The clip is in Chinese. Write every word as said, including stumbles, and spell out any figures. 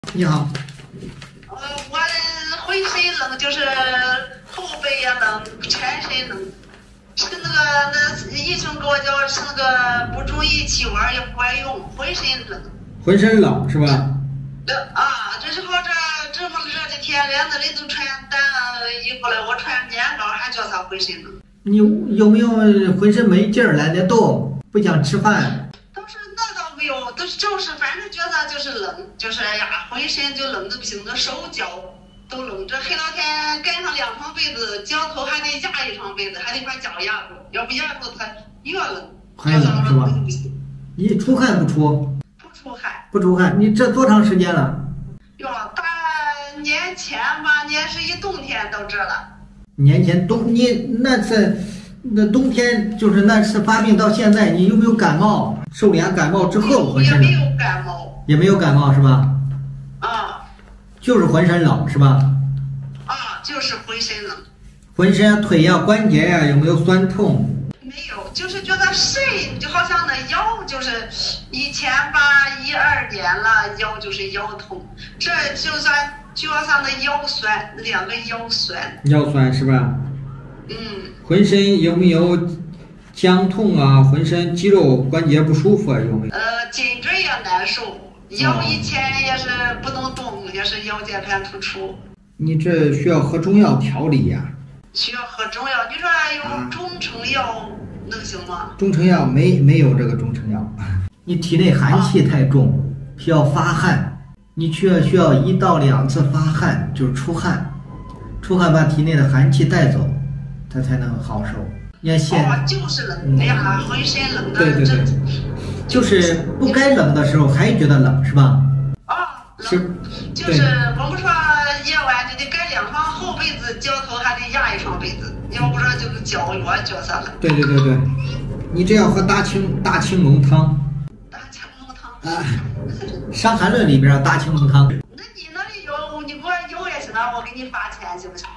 你好。 呃，我浑身冷，就是后背也冷，全身冷。是那个那医生给我叫是那个不注意气管也不管用，浑身冷。 浑身冷是吧？ 这啊，这时候这这么热的天，两个人都穿单衣服了，我穿棉袄还叫他浑身冷。 你有没有浑身没劲儿，懒得动，不想吃饭？ 倒是那倒没有，都是就是反正觉得就是冷，就是哎呀，浑身就冷的不行，那手脚都冷。这黑老天盖上两床被子，脚头还得压一床被子，还得快加压住，要不压住它越冷。 还冷是吧？你出汗不出？ 不出汗。 不出汗，你这多长时间了？ 哟，大年前吧，年是一冬天到这了。 年前冬，你那次那冬天就是那次发病到现在，你有没有感冒？受凉感冒之后浑身冷？ 也没有感冒。 也没有感冒是吧？ 啊。 就是浑身冷是吧？ 啊，就是浑身冷。 浑身腿呀、关节呀有没有酸痛？ 没有，就是觉得肾就好像那腰，就是以前吧，一二年了，腰就是腰痛，这就算脚上的腰酸，两个腰酸。 腰酸是吧？ 嗯。 浑身有没有僵痛啊？浑身肌肉关节不舒服啊？有没有？ 呃，颈椎也难受，腰以前也是不能动，也是腰间盘突出。 你这需要喝中药调理呀、啊。 需要喝中药，你说有中成药、啊、能行吗？ 中成药没没有这个中成药，你体内寒气太重，啊、需要发汗，你需要需要一到两次发汗，就是出汗，出汗把体内的寒气带走，它才能好受。你看现哦，就是冷，嗯、哎呀，浑身冷的。 对对对，就是不该冷的时候还觉得冷是吧？ 啊，冷，就是我们说夜晚就得盖两床厚被子，脚头还得压一床被子，要不然就是脚热脚散了。 对对对对，你这要喝大青大青龙汤。 大青龙汤啊，《伤寒论》里边大青龙汤。 那你那里有，你给我有也行啊，我给你发钱行不行？